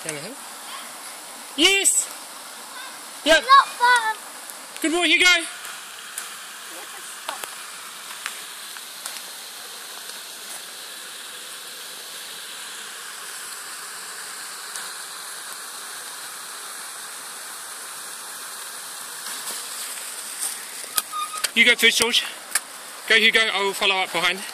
Down the hill. Yes! Yep. Not far. Good boy, here you go. You go first, George. Go, Hugo, I will follow up behind.